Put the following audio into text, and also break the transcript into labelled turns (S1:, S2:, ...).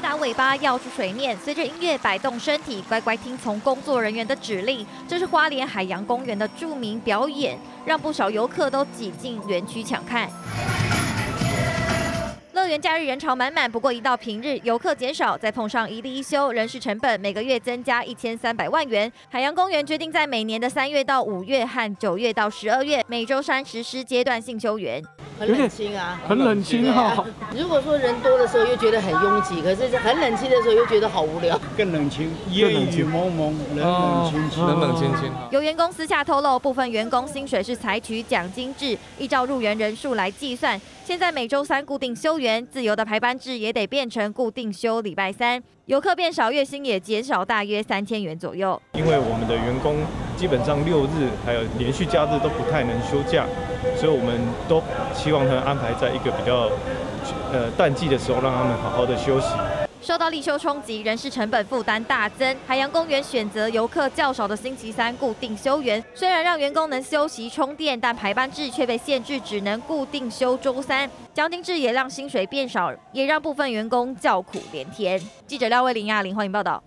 S1: 打尾巴要出水面，随着音乐摆动身体，乖乖听从工作人员的指令。这是花莲海洋公园的著名表演，让不少游客都挤进园区抢看。乐园假日人潮满满，不过一到平日游客减少，再碰上一例一休，人事成本每个月增加1300万元。海洋公园决定在每年的3月到5月和9月到12月每周3实施阶段性休园。
S2: 很冷清啊，
S3: 很冷清哈。
S2: 如果说人多的时候又觉得很拥挤，可是很冷清的时候又觉得好无聊。
S4: 更冷清，烟雨蒙蒙，冷冷清清，
S3: 冷冷清清。
S1: 有员工私下透露，部分员工薪水是采取奖金制，依照入园人数来计算。现在每周3固定休园，自由的排班制也得变成固定休礼拜3。游客变少，月薪也减少大约3000元左右。
S5: 因为我们的员工基本上6日还有连续假日都不太能休假，所以我们都希望他们安排在一个比较淡季的时候，让他们好好的休息。
S1: 受到立休冲击，人事成本负担大增。海洋公园选择游客较少的星期3固定休园，虽然让员工能休息充电，但排班制却被限制，只能固定休周3。奖金制也让薪水变少，也让部分员工叫苦连天。记者廖卫林、亚林欢迎报道。